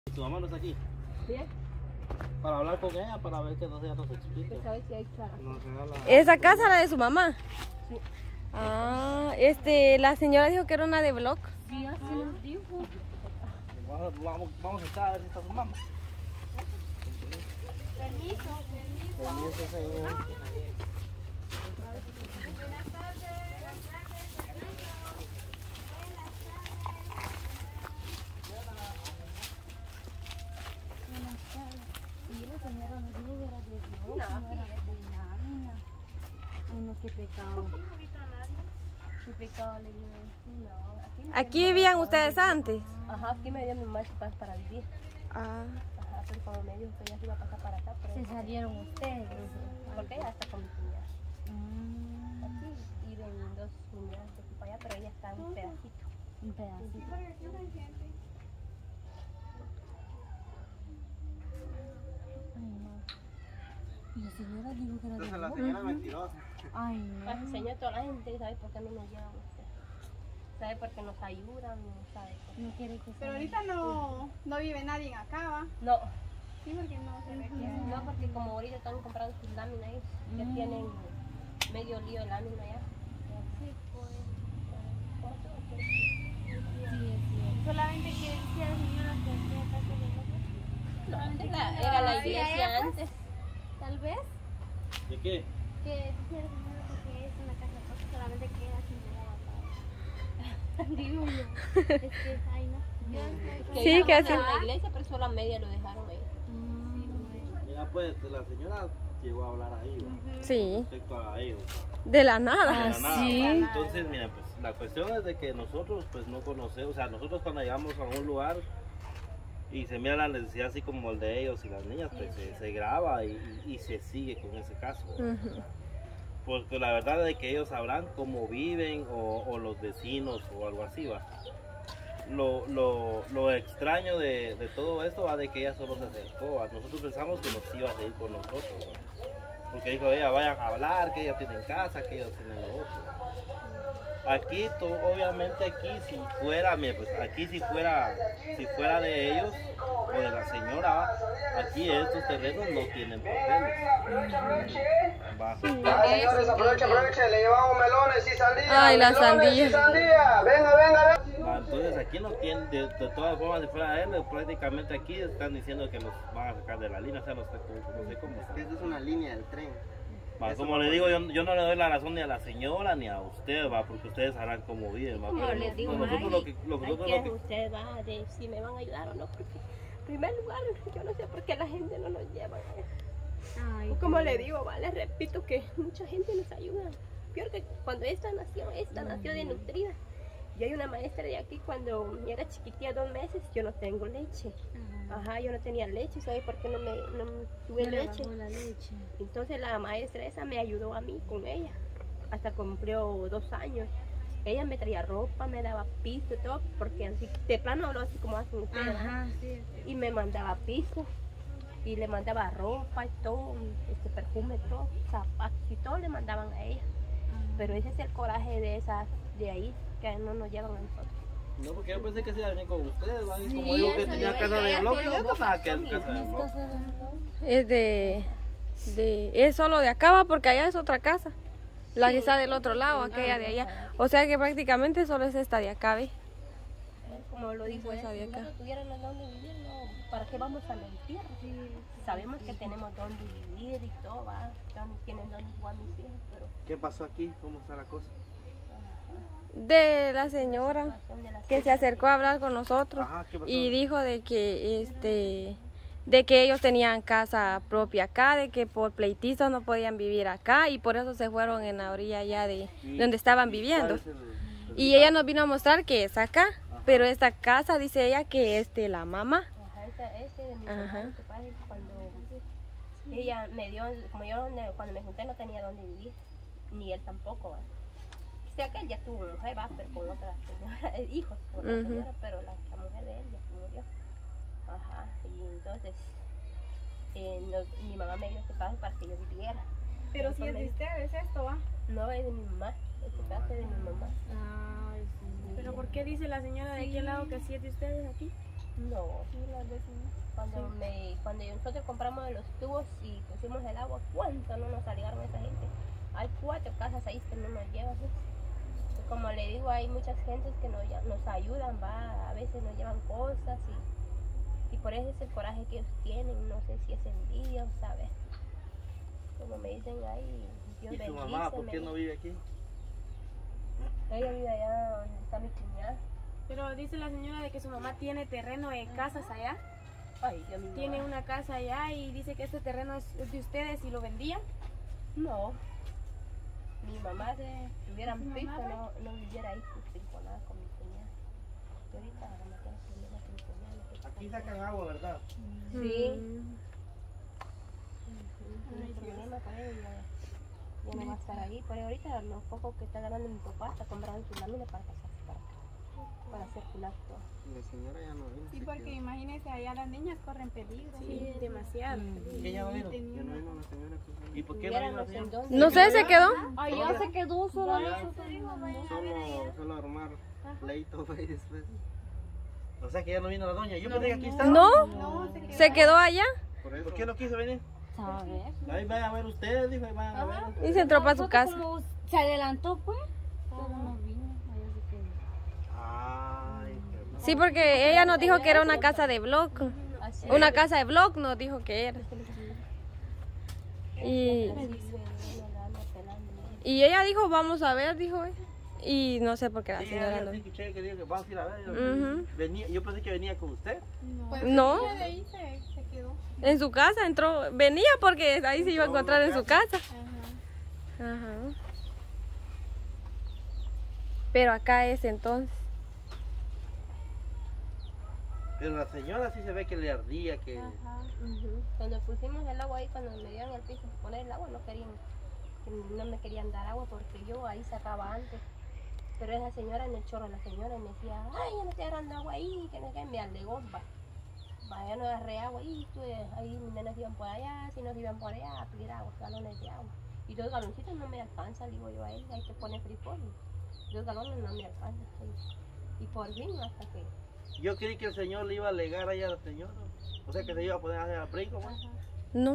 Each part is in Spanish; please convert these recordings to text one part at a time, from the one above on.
¿Tu mamá no está aquí? Bien. Para hablar con ella, para ver que no sea nos explique. Pues a ver si hay Clara. ¿Esa casa la de su mamá? Sí. Ah, la señora dijo que era una de block. Sí, así nos dijo. Vamos a estar a ver si está su mamá. Permiso, señor. No, qué pecado. Qué pecado le digo. No, ¿Aquí vivían ustedes antes? Ajá, aquí me dio mi mamá para vivir. Ah. Ajá, pero como me dijo que ella se iba a pasar para acá. Pero se salieron ustedes. Porque ella está con mi cuñada. Aquí viven dos cuñadas de aquí para allá, pero ella está en un pedacito. Un pedacito. Y la señora dijo que era de La señora mentirosa. Ay, no. Enseña a toda la gente, ¿sabe por qué no nos llevan usted? ¿Sabe por qué nos ayudan? ¿Sabe por qué? No quiere que Pero ahorita no vive nadie acá, ¿va? No. Sí, porque no se ve que... No, porque como ahorita están comprando sus láminas ahí, ya tienen medio lío de lámina ya. Sí, pues. Solamente que decía la señora que hacía casa de No, era la iglesia antes. Tal vez ¿De qué? que decía la señora que es una casa porque solamente que era sin nada. Digo yo. Es que, ay no. Que Sí, iban que a así. la iglesia, pero solo a media lo dejaron ahí. Mira, pues la señora llegó a hablar ahí, ¿va? Sí. Respecto a ellos. De la nada. De la nada, Sí. ¿va? Entonces, mira, pues la cuestión es de que nosotros pues no conocemos, o sea, nosotros cuando llegamos a un lugar y se mira la necesidad así como el de ellos y las niñas, pues se graba y se sigue con ese caso. Ujú. Porque la verdad es que ellos sabrán cómo viven o los vecinos o algo así, va. Lo extraño de todo esto va de que ella solo se acercó. Nosotros pensamos que nos iba a seguir con nosotros, ¿va? Porque dijo ella, vayan a hablar, que ellos tienen casa, que ellos tienen lo otro. Aquí, obviamente aquí si fuera, mira, pues aquí si fuera de ellos o de la señora, ¿va? Aquí estos terrenos no tienen papeles. Va. Señores, aprovechen, le llevamos melones y sandías. Ay, la melones sandía. y sandía. Venga. Va, entonces aquí no tienen, de todas formas, si fuera de él, prácticamente aquí están diciendo que los van a sacar de la línea, o sea, no sé cómo está. Esta es una línea del tren. Va, como le digo, yo no le doy la razón ni a la señora ni a usted, va, porque ustedes sabrán cómo viven, va. Como Pero les digo, nosotros lo que usted va a decir si me van a ayudar o no, porque en primer lugar yo no sé por qué la gente no nos lleva. Ay, Como le digo, va, les repito que mucha gente nos ayuda. Peor que cuando esta nació de nutrida. Yo hay una maestra de aquí cuando era chiquitilla 2 meses, yo no tengo leche. Ajá, yo no tenía leche, ¿sabes por qué no tuve leche? la leche. Entonces la maestra esa me ayudó a mí con ella, hasta cumplió 2 años. Ella me traía ropa, me daba piso y todo, porque así, de plano habló así como hacen ustedes. Ajá, sí. Y me mandaba piso, y le mandaba ropa y todo, perfume, todo, zapatos y todo le mandaban a ella. Pero ese es el coraje de esas de ahí, que no nos llevan a nosotros. no, porque yo pensé que se iba a venir con ustedes, ¿va? Y como digo que tenía casa de bloque, yo no nada que en casa de bloque. Es solo de acá, va, porque allá es otra casa. La que está del otro lado, aquella de allá. O sea que prácticamente solo es esta de acá, ¿ve? Como lo dijo esa de acá. Si no tuviéramos dónde vivir, no, ¿para qué vamos a mentir? Sabemos que tenemos dónde vivir y todo, va. Tienen dónde jugar mis hijos, pero... ¿Qué pasó aquí? ¿Cómo está la cosa? De la señora que se acercó a hablar con nosotros. Ajá, ¿qué pasó? Y dijo de que ellos tenían casa propia acá, de que por pleitistas no podían vivir acá y por eso se fueron en la orilla allá de donde estaban viviendo. Y ella nos vino a mostrar que es acá, pero esta casa dice ella que es de la mamá. Ajá, ese de mi mamá, que pasa es que cuando ella me dio, como yo cuando me junté no tenía dónde vivir, ni él tampoco, ¿va? O sea que él ya tuvo mujer, va, pero con otra señora, hijos con otra señora, pero la mujer de él ya se murió. Ajá, y entonces mi mamá me dio este paso para que yo viviera. Pero si es de ustedes esto, ¿va? No, es de mi mamá, este paso es de mi mamá. Ay, sí. ¿Pero por qué dice la señora de aquel lado que sí es de ustedes aquí? No. Sí, las vecinas. Cuando nosotros compramos los tubos y pusimos el agua, ¿cuánto no nos salieron esa gente? Hay 4 casas ahí que no nos llevan. ¿Sí? Como le digo, hay muchas gentes que nos ayudan, va, a veces nos llevan cosas y por eso es el coraje que ellos tienen. No sé si es envidia, ¿sabes? Como me dicen ahí, Dios ¿Y tu bendice. mamá por qué no vive aquí? Ella vive allá donde está mi cuñada. Pero dice la señora de que su mamá tiene terreno de casas allá. Ay, Dios mío. Tiene una casa allá y dice que este terreno es de ustedes y lo vendían. No. Mi mamá, si tuvieran ¿Tu mamá, piso, no viviera ahí nada con mi cuñada. Y ahorita no tengo problemas con mi cuñada. Aquí sacan agua, ¿verdad? Sí. El problema con ella ya no va a estar ahí. Pero ahorita los pocos que está ganando mi papá está comprando su lámina para pasarse para acá, para circular todo. La señora ya no vino. Sí, se porque quedó. imagínense, allá las niñas corren peligro. Sí, demasiado. ¿Y ella no vino? Ya no vino la señora. pues, ¿Y por qué no vino la Viéramos en señora? dónde. No sé, se quedó. Allá se quedó sola. Solo armar pleito y después. O sea que ya no vino la doña. Yo pensé que aquí estaba. No, No, se quedó. se quedó allá Por eso. ¿Por qué no quiso venir? A ver. Ahí vayan a ver ustedes, dijo, ahí vayan a ver. y se entró para su casa. Como se adelantó, pues. Pero no vino. Allá se quedó. Ay, qué Sí, porque ella nos dijo que era una casa de bloc. Así Una casa de bloc nos dijo que era. Y ella dijo, vamos a ver, dijo ella. Y no sé por qué la Sí, señora no. sí, escuché que dijo que vamos a ir a ver. Ujú. Yo pensé que venía con usted. Pues No. ella de ahí se quedó. En su casa entró, venía porque ahí se iba a encontrar en su casa. Ajá. Ajá. Pero acá es entonces. Pero la señora sí se ve que le ardía, que... Cuando pusimos el agua ahí, cuando me dieron el piso para poner el agua, no me querían dar agua porque yo ahí sacaba antes. Pero esa señora en el chorro, la señora me decía, ay, ya no te agarran agua ahí, que no, que me alegó, vaya, no agarré agua ahí, ahí mis nenas iban por allá, si no iban por allá a pedir agua, galones de agua. Y 2 galoncitos no me alcanzan, digo yo a él, hay que poner frijol. 2 galones no me alcanzan. Y por fin, hasta que... Yo creí que el señor le iba a alegar allá a la señora. O sea que se iba a poner a hacer al brinco, pues. ¿No?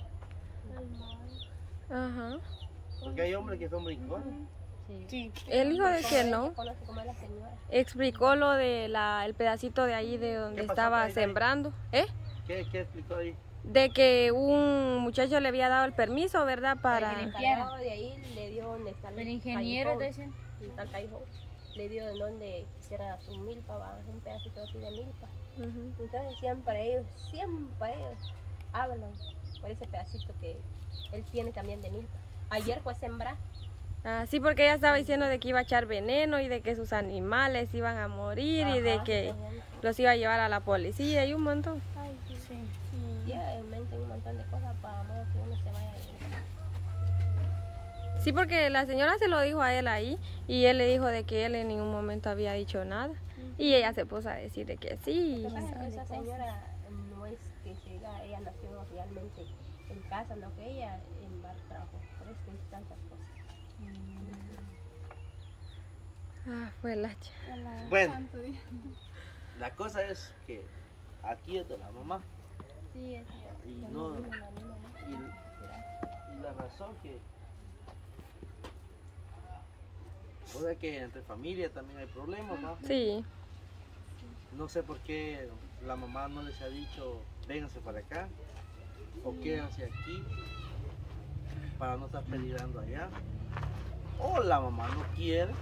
Ajá. Porque hay hombres que son brincones. Sí. Él dijo de que no. Conoce cómo es la señora. Explicó lo de el pedacito de ahí de donde ¿Qué pasó estaba ahí? sembrando. ¿Qué explicó ahí? De que un muchacho le había dado el permiso, ¿verdad? El Para... encargado de ahí le dio donde está El ingeniero callejón, está el callejón, le dio de donde quisiera su milpa, un pedacito así de milpa. Ujú. Entonces siempre ellos hablan por ese pedacito que él tiene también de milpa. Ayer fue a sembrar. Ah, sí, porque ella estaba diciendo de que iba a echar veneno y de que sus animales iban a morir y de que los iba a llevar a la policía y un montón. Ay, sí. Y inventan un montón de cosas para modo que uno se vaya a ir. Sí, porque la señora se lo dijo a él ahí y él le dijo de que él en ningún momento había dicho nada. Y ella se puso a decir de que sí. Lo que pasa es que esa señora no es que se diga, ella nació realmente en casa, no que ella en bar trabajo, por eso que hay tantas cosas. Ah, fue la ch- Bueno, Santo Dios. la cosa es que aquí es de la mamá. Sí, es Y no... Y la razón que... O sea que entre familia también hay problemas, ¿no? Sí. No sé por qué la mamá no les ha dicho, vénganse para acá, o quédense aquí, para no estar peligrando allá. O la mamá no quiere,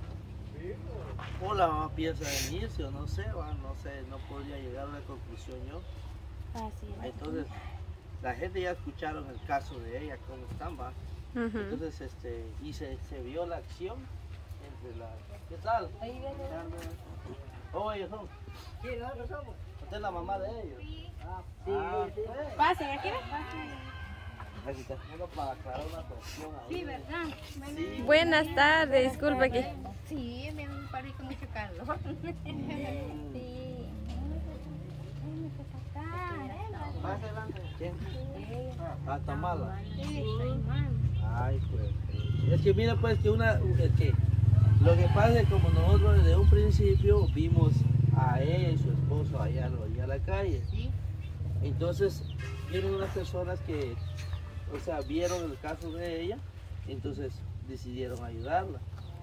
o la mamá piensa venirse, o no sé, no podría llegar a una conclusión yo. Así es. Entonces, la gente ya escucharon el caso de ella, cómo están, va. Ujú. Entonces, y se vio la acción entre la... ¿Qué tal? ahí viene. ¿Cómo ellos son? Sí, nosotros somos. ¿Usted es la mamá de ellos? Sí. Sí. Pasen, aquí ven. Aquí está. Bueno, para aclarar una cuestión ahí. Sí, ¿verdad? Sí. Buenas tardes, disculpe que... Sí, me parece con mucho calor. Sí. Más adelante. ¿Quién? Ah, Tamala. Sí. Ay, pues. Es que mira, pues, que lo que pasa es que como nosotros desde un principio vimos a ella y su esposo allá a la calle. Sí. Entonces, vieron unas personas que, o sea, vieron el caso de ella, entonces decidieron ayudarla.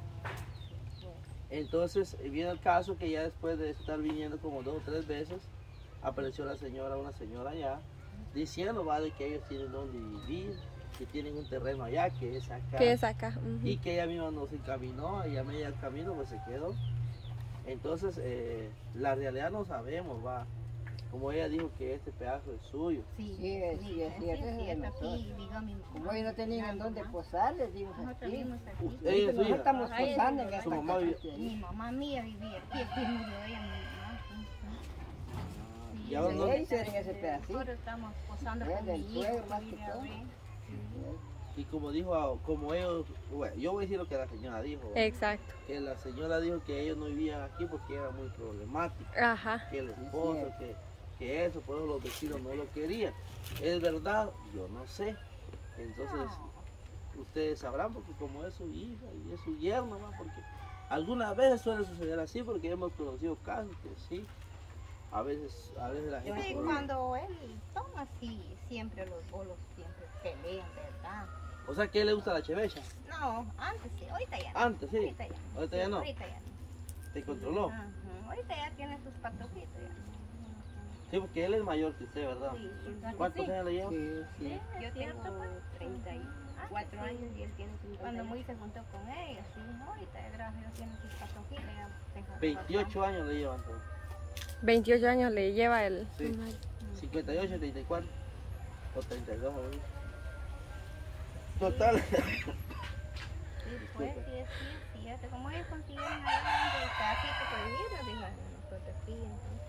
Entonces, viene el caso que ya después de estar viniendo como 2 o 3 veces, apareció una señora allá, diciendo, va, de que ellos tienen donde vivir, que tienen un terreno allá, que es acá. Que es acá. Y que ella misma no se encaminó, y a media del camino pues se quedó. Entonces, la realidad no sabemos, va. Como ella dijo que este pedazo es suyo. Sí, es cierto, aquí, digo, como ellos no tenían dónde posar, les dimos Nosotros aquí. vivimos aquí. Ella es su Nosotros hija. estamos posando en Su esta mamá casa. vive- Mi mamá mía vivía aquí, aquí murió ella, mi mamá. Y ahora no- Ellos hicieron ese pedacito. Nosotros estamos posando Es con del mi suegro hijo, más que que vive a todo. ver. Y como dijo, como ellos, bueno, yo voy a decir lo que la señora dijo. Exacto. Que la señora dijo que ellos no vivían aquí porque era muy problemático. Ajá. Que el esposo, que eso, por eso los vecinos no lo querían. ¿Es verdad? Yo no sé. Entonces, ustedes sabrán porque como es su hija y es su yerno, ¿no? Porque algunas veces suele suceder así porque hemos conocido casos que sí. A veces la gente... Sí, cuando él toma, sí, siempre los bolos siempre pelean, ¿verdad? O sea, que le gusta la chevecha. No, antes sí, ahorita ya no. Antes sí. Ahorita ya no. Ahorita ya no. Ahorita ya no. Te controló. Ajá, ahorita ya tiene sus patojitos ya. Sí, porque él es mayor que usted, ¿verdad? Sí, ¿Cuántos años le lleva? Sí. Yo tengo 34 años y él tiene 50. Cuando Muy se juntó con ella, sí, no, ahorita ya gracias a Dios tiene sus patojitos. ya tengo 28 años le llevan todos. 28 años le lleva el... Sí. 58, 34 o 32. ¿no? Total. Sí, pues, sí, fíjate, como ellos consiguieron allá el casito para vivir, nos dijo, nosotros sí, entonces.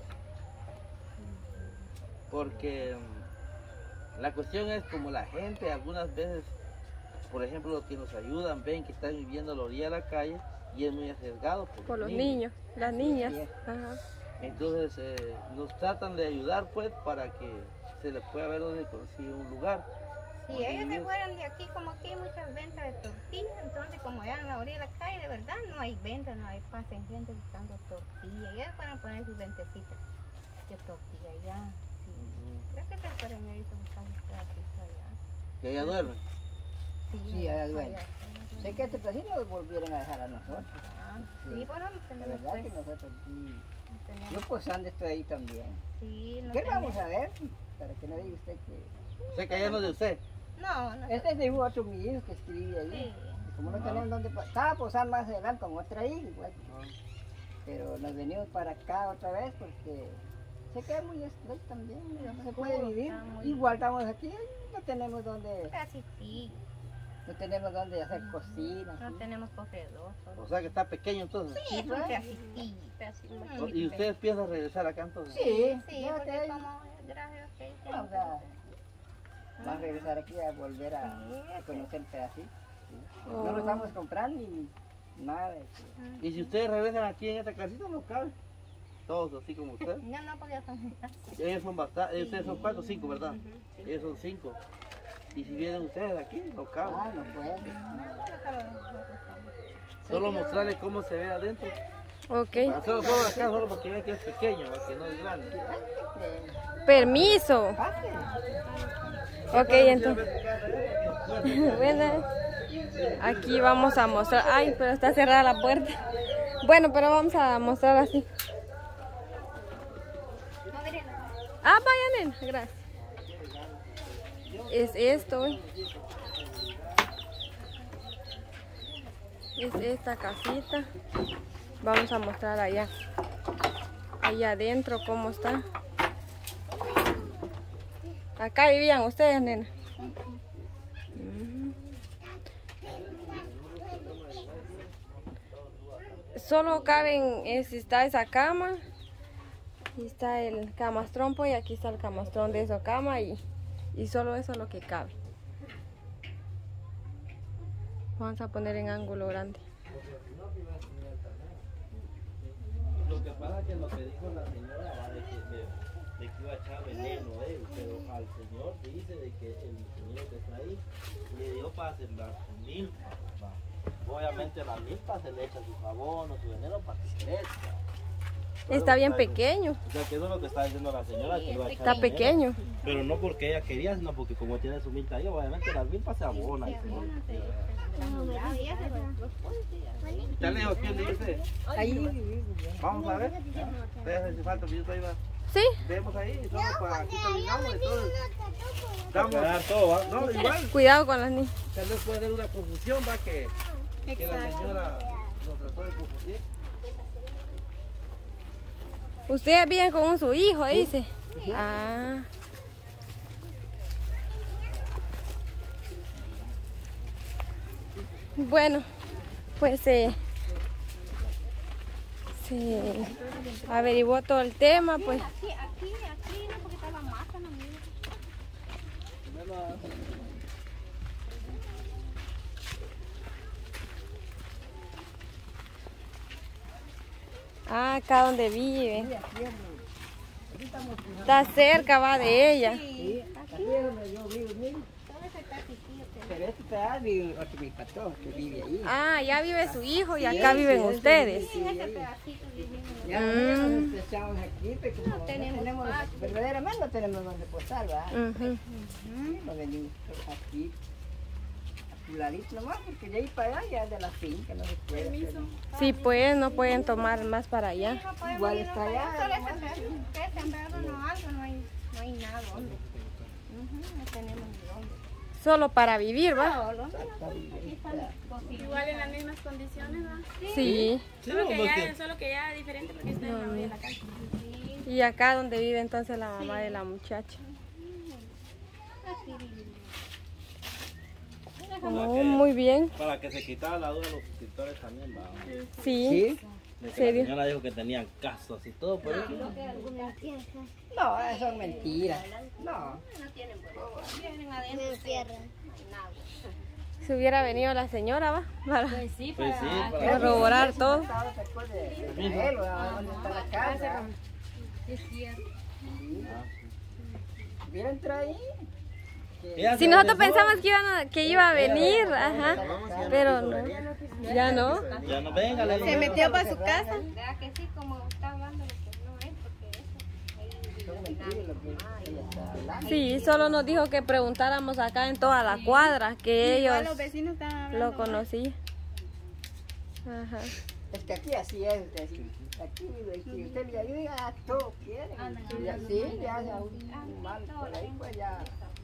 Porque la cuestión es como la gente algunas veces, por ejemplo, los que nos ayudan ven que están viviendo a la orilla de la calle y es muy arriesgado Por los niños, las niñas. Sí. Ajá. Entonces nos tratan de ayudar pues para que se les pueda ver dónde consigue un lugar. Si ellos se fueran de aquí, como aquí hay muchas ventas de tortillas, entonces como ya en la orilla de la calle, de verdad no hay ventas, no hay pasen gente buscando tortillas. Ellos pueden poner sus ventecitas de tortilla ya. Sí. Creo que se fueron ellos buscando tortillas allá. Que ella duerme. Sí, allá duerme. Sé que este pedacito nos volvieron a dejar a nosotros. Ah, sí, bueno, La tenemos verdad que pues, nosotros sí. tenemos, Yo posando estoy ahí también. sí, no ¿Qué tenemos- vamos a ver? Para que no diga usted que... Sé que allá no es de usted. No, no. Este es de otro mi hijo que escribía ahí. Sí. Y como no teníamos dónde... Estaba posando más adelante con otra hija igual. Pero nos venimos para acá otra vez porque se queda muy estrecho también, no se puede vivir. está muy- Igual estamos aquí, no tenemos dónde, Casi sí, no tenemos dónde hacer cocina. no tenemos corredor. solo- O sea que está pequeño entonces. Sí, es un pues. pedacito. ¿Y ustedes piensan regresar acá entonces? Sí, Sí, ya porque que como gracias a Dios, vamos a regresar aquí a volver a Sí, conocer el pedacito. Sí. Oh. No lo estamos comprando ni nada. Y si ustedes regresan aquí en esta casita no cabe. Todos así como usted. No, no, porque ya son Ellos son bastantes, ustedes son 4 o 5, ¿verdad? Ellos son 5. Y si vienen ustedes aquí, no cabe. Ah, no puede. Solo mostrarles cómo se ve adentro. Ok. Solo acá, solo porque ven que es pequeño, que no es grande. Permiso. Pase. Ok, entonces. Bueno, aquí vamos a mostrar. Ay, pero está cerrada la puerta. Bueno, pero vamos a mostrar así. Ah, vaya, nena, gracias. Es esto. Es esta casita. Vamos a mostrar allá. Allá adentro cómo está. Acá vivían ustedes, nena. Solo caben, está esa cama. Y está el camastrón, pues, y aquí está el camastrón de esa cama y solo eso es lo que cabe. Vamos a poner en ángulo grande. Lo que pasa es que lo que dijo la señora va de que iba a echar veneno él, pero al señor dice de que el señor que está ahí le dio para sembrar su milpa. Va. Obviamente a la milpa se le echa su jabón o su veneno para que crezca. Está bien pequeño. O sea, que eso es lo que está diciendo la señora, que lo va a echar Está dinero. pequeño. Pero no porque ella quería, sino porque como tiene su milpa ahí, obviamente las milpas se abonan. ¿Ya le dijo quién dice? Ahí. Vamos a ver. Ustedes hacen falta, yo estoy ahí. Sí. Vemos ahí, solo para aquí caminamos y todo. Vamos a dar todo, ¿va? No, igual. Cuidado con las niñas. Tal vez puede haber una confusión, va, que la señora nos trató de confundir. Ustedes viven con su hijo, dice. Ah. Bueno, pues se averiguó todo el tema, pues. Aquí, no, porque estaba mata, no, mira. Ah, acá donde vive. Está cerca, va, de ella. Sí, aquí es donde yo vivo, mire. Pero este pedazo vive otro mi patrón que vive ahí. Ah, ya vive su hijo y acá viven ustedes. Ya nos echamos aquí, pero como no tenemos, verdaderamente no tenemos donde posar, ¿verdad? Nos venimos aquí, a su ladito nomás, porque de ahí para allá ya es de la finca, no se puede. Pero Sí, pues no pueden tomar más para allá. igual está allá. No hay nada donde. No tenemos ni dónde. Solo para vivir, ¿va? Igual en las mismas condiciones, ¿no? Sí. Solo que ya es diferente porque está en la orilla de la calle. Y acá donde vive entonces la mamá de la muchacha. Oh, muy bien. Para que se quitara la duda los suscriptores también, va. Sí. ¿Sí? De que ¿Serio? la señora dijo que tenían casos y todo, pero No, eso son mentiras. No. Vienen adentro. Si hubiera venido la señora, ¿va? Para Pues sí, pues sí, para corroborar todo. Estaba después de él, ¿dónde está la casa? es cierto. ¿Hubiera entrado ahí? ella Si se nosotros regresó. pensamos que iba a venir, ajá, pero no, ya no. Ya no venga, le Se digo. metió para su casa. ¿Verdad que sí? Como está hablando lo que no es, porque eso. Ahí Son mentiras lo que ella está hablando. Sí, solo nos dijo que preguntáramos acá en toda la cuadra, que Igual ellos los vecinos estaban hablando. lo conocían. Ajá. Es que aquí así es, aquí si usted le ayuda, todo quiere. Y así le hace a un mal por ahí, pues ya.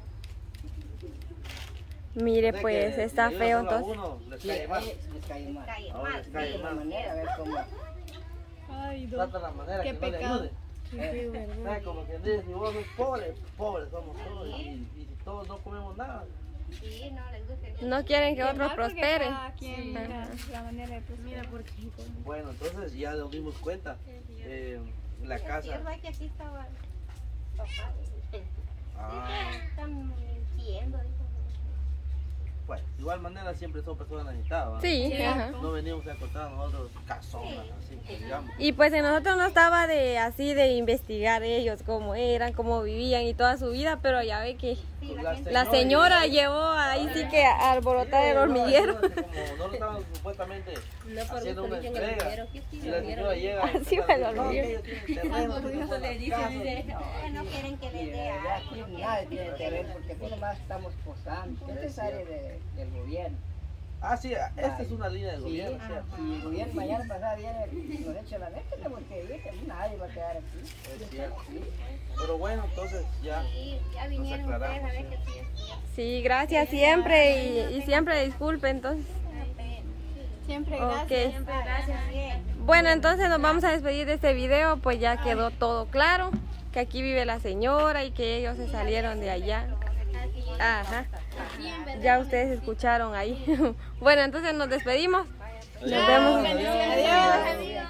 Mire, De pues que está si feo ayuda solo a entonces. uno, les Sí, cae mal. les cae mal. Ahora les cae De la mal. manera, a ver cómo. Ay, Trata la manera Qué que no le pecado. ayude. ¿Sabes? Como que dice, si vos sos pobre, pobres somos todos. Y si todos no comemos nada. sí, no les gusta. No quieren que otros prosperen. Cada quien la manera de prosperar. Bueno, entonces ya nos dimos cuenta. La Es casa. verdad que aquí estaba papá. Ah, Están mintiendo. dijo. pues, de igual manera siempre son personas necesitadas. ¿va? Sí, ajá. No venimos a encontrar nosotros casonas, así que digamos. Y pues en nosotros no estaba de así de investigar ellos cómo eran, cómo vivían y toda su vida, pero ya ve que Pues la señora llevó ahí sí que a alborotar el hormiguero. Como no lo estaban supuestamente haciendo una entrega. Y la señora llega. y Así empieza fue el a decir, hormiguero. "No, ellos tienen terreno, tienen buenas casas". No quieren que les Mire, dé ya algo. aquí nadie tiene terreno porque aquí nomás estamos posando. Esta es área del gobierno. Ah, sí, esta es una línea del Sí, gobierno, ¿cierto? si el gobierno mañana pasado viene nos echa la neta, tenemos que ir, que nadie va a quedar aquí. Es cierto. Pero bueno, entonces ya. Sí, ya vinieron ustedes a ver que sí es cierto. Sí, gracias siempre y siempre disculpe entonces. Siempre Ok. gracias. Siempre gracias. Bueno, entonces nos vamos a despedir de este video, pues ya quedó todo claro, que aquí vive la señora y que ellos se salieron de allá. Ajá. Ya ustedes escucharon ahí. Bueno, entonces nos despedimos. Nos vemos. Adiós. Adiós.